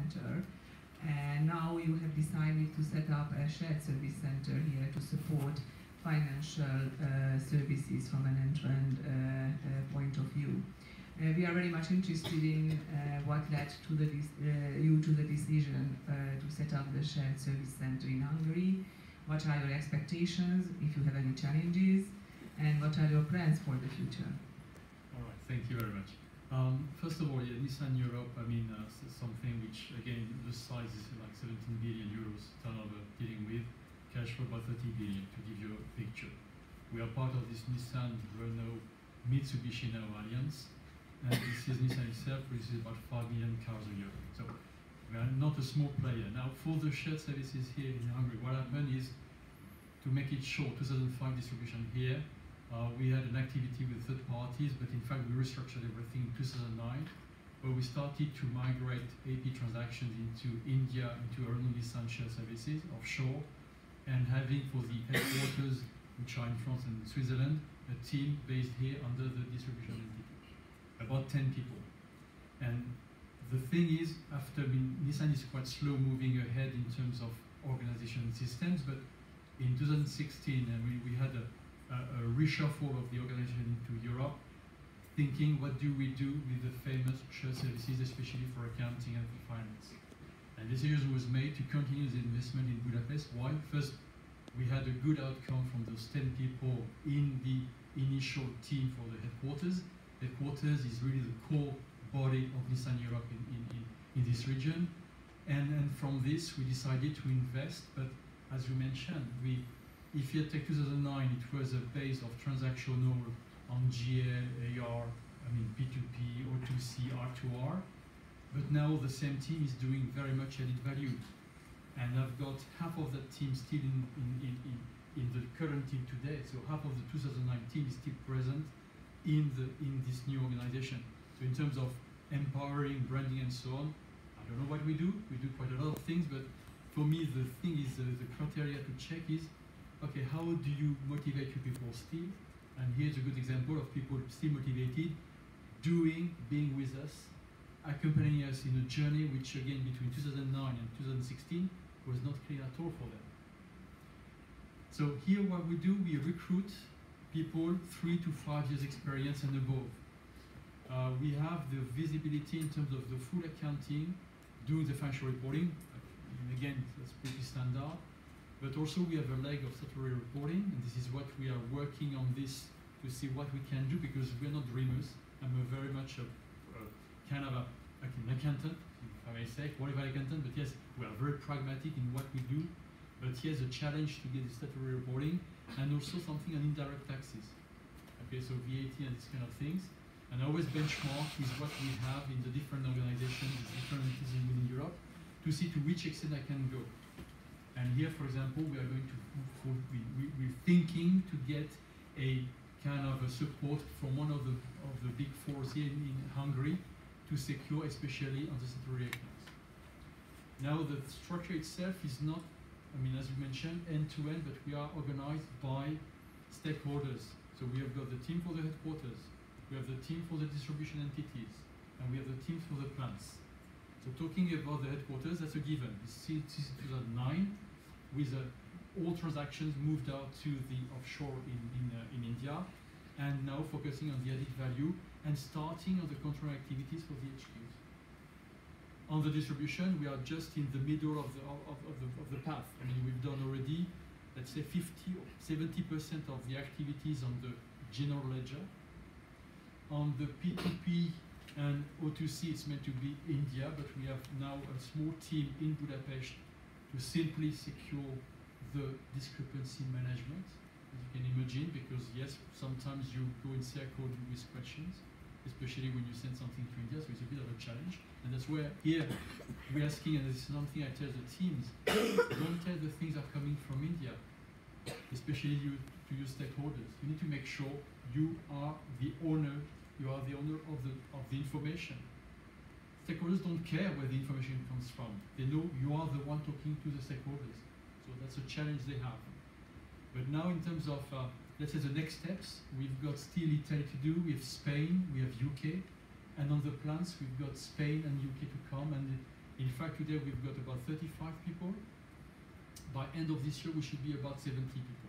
center. And now you have decided to set up a shared service center here to support financial services from an end-to-end point of view. We are very much interested in what led to you to the decision to set up the shared service center in Hungary. What are your expectations, if you have any challenges, and what are your plans for the future? All right, thank you very much. First of all, yeah, Nissan Europe, I mean, something which, again, the size is like 17 billion euros turnover dealing with, cash flow about 30 billion, to give you a picture. We are part of this Nissan, Renault, Mitsubishi now alliance, and this is Nissan itself, which is about 5 million cars a year. So we are not a small player. Now, for the shared services here in Hungary, what happened is, to make it short, 2005 distribution here, we had an activity with third parties, but in fact we restructured everything in 2009, where we started to migrate AP transactions into India, into Renault Nissan shared services offshore, and having for the headquarters, which are in France and Switzerland, a team based here under the distribution entity, about 10 people. And the thing is, after Nissan is quite slow moving ahead in terms of organization and systems, but in 2016, and we had a reshuffle of the organization into Europe, thinking what do we do with the famous shared services, especially for accounting and for finance. And the decision was made to continue the investment in Budapest. Why? First, we had a good outcome from those 10 people in the initial team for the headquarters. Headquarters is really the core body of Nissan Europe in this region. And from this, we decided to invest, but as you mentioned, if you take 2009, it was a base of transactional on GL, AR, I mean P2P, O2C, R2R. But now the same team is doing very much added value. And I've got half of that team still in the current team today. So half of the 2009 team is still present in this new organization. So in terms of empowering, branding, and so on, I don't know what we do. We do quite a lot of things, but for me, the thing is, the criteria to check is, okay, how do you motivate your people still? And here's a good example of people still motivated, being with us, accompanying us in a journey which, again, between 2009 and 2016 was not clear at all for them. So here what we do, we recruit people 3 to 5 years experience and above. We have the visibility in terms of the full accounting, doing the financial reporting, and again, that's pretty standard. But also we have a leg of statutory reporting, and this is what we are working on this to see what we can do, because we're not dreamers. I'm very much kind of an accountant, if I may say, qualified accountant, but yes, we are very pragmatic in what we do. But here's a challenge to get the statutory reporting, and also something on indirect taxes. Okay, so VAT and these kind of things. And I always benchmark with what we have in the different organizations, different entities within Europe, to see to which extent I can go. And here, for example, we are going to, we're thinking to get a kind of a support from one of the big fours here in Hungary to secure, especially on the statutory accounts. Now, the structure itself is not, I mean, as you mentioned, end-to-end, but we are organized by stakeholders. So we have got the team for the headquarters, we have the team for the distribution entities, and we have the teams for the plants. So talking about the headquarters, that's a given. Since 2009, with all transactions moved out to the offshore in India, and now focusing on the added value and starting on the control activities for the HQs. On the distribution, we are just in the middle of the path. I mean, we've done already, let's say 50 or 70% of the activities on the general ledger. On the P2P and O2C, it's meant to be India, but we have now a small team in Budapest to simply secure the discrepancy management, as you can imagine, because yes, sometimes you go in circle with questions, especially when you send something to India, so it's a bit of a challenge. And that's where here we're asking, and this is something I tell the teams, don't tell the things are coming from India, especially to your stakeholders. You need to make sure you are the owner of the information. Stakeholders don't care where the information comes from. They know you are the one talking to the stakeholders. So that's a challenge they have. But now in terms of, let's say the next steps, we've got still Italy to do, we have Spain, we have UK, and on the plants we've got Spain and UK to come, and in fact, today we've got about 35 people. By end of this year, we should be about 70 people.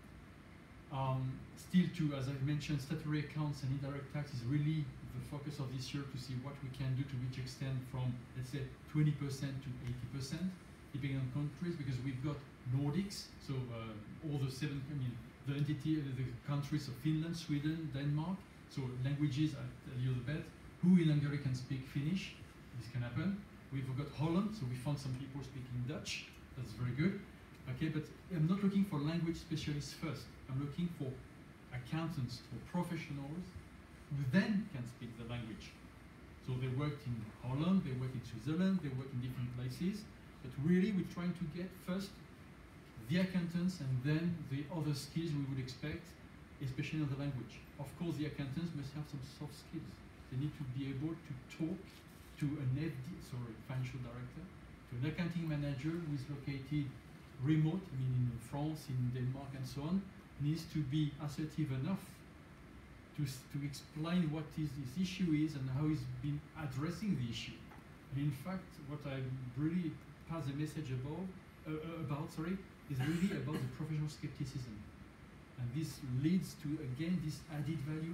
Still, too, as I've mentioned, statutory accounts and indirect tax is really the focus of this year to see what we can do to which extent from, let's say, 20% to 80%, depending on countries, because we've got Nordics, so all the the countries of Finland, Sweden, Denmark, so languages, I tell you the bet. Who in Hungary can speak Finnish? This can happen. We've got Holland, so we found some people speaking Dutch. That's very good. Okay, but I'm not looking for language specialists first. I'm looking for accountants or professionals who then can speak the language. So they worked in Holland, they work in Switzerland, they work in different places, but really we're trying to get first the accountants and then the other skills we would expect, especially in the language. Of course, the accountants must have some soft skills. They need to be able to talk to an financial director, to an accounting manager who is located remote, in France, in Denmark, and so on, needs to be assertive enough to explain what this issue is and how he's been addressing the issue. And in fact, what I really pass a message about is really about the professional skepticism. And this leads to, again, this added value.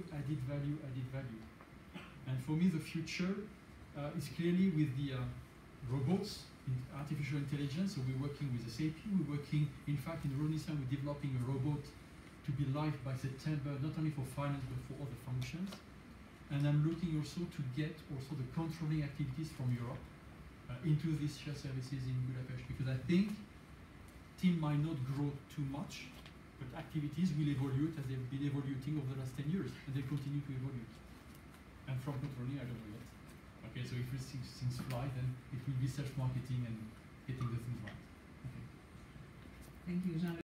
And for me, the future is clearly with the robots, artificial intelligence. So we're working with SAP. We're working, in fact, in RONISA, we're developing a robot to be live by September, not only for finance, but for other functions. And I'm looking also to get also the controlling activities from Europe into these shared services in Budapest, because I think team might not grow too much, but activities will evolve as they've been evolving over the last 10 years, and they continue to evolve. And from controlling, I don't know yet. Okay, so if we see things fly, then it will be self-marketing and getting the things right. Okay. Thank you, Jean.